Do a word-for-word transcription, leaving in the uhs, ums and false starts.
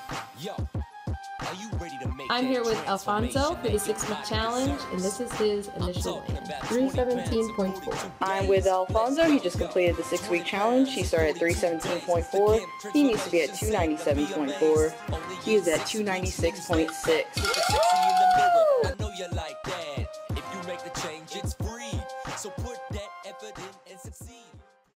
I'm here with Alfonso for the six-week challenge, and this is his initial win, three seventeen point four. I'm with Alfonso. He just completed the six-week challenge. He started at three seventeen point four. He needs to be at two ninety-seven point four. He is at two ninety-six point six.